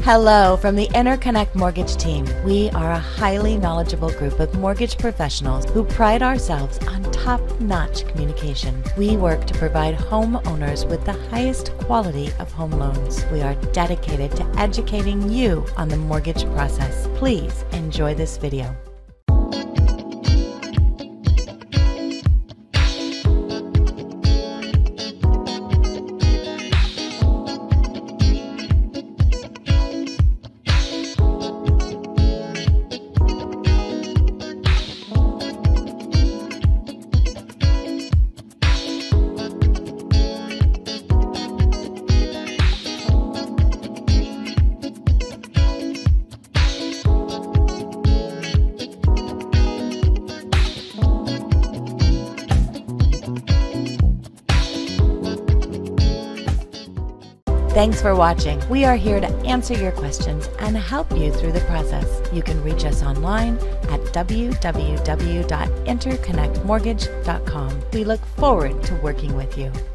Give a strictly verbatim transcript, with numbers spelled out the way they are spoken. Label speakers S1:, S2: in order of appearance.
S1: Hello from the Interconnect Mortgage Team. We are a highly knowledgeable group of mortgage professionals who pride ourselves on top-notch communication. We work to provide homeowners with the highest quality of home loans. We are dedicated to educating you on the mortgage process. Please enjoy this video. Thanks for watching. We are here to answer your questions and help you through the process. You can reach us online at w w w dot interconnect mortgage dot com. We look forward to working with you.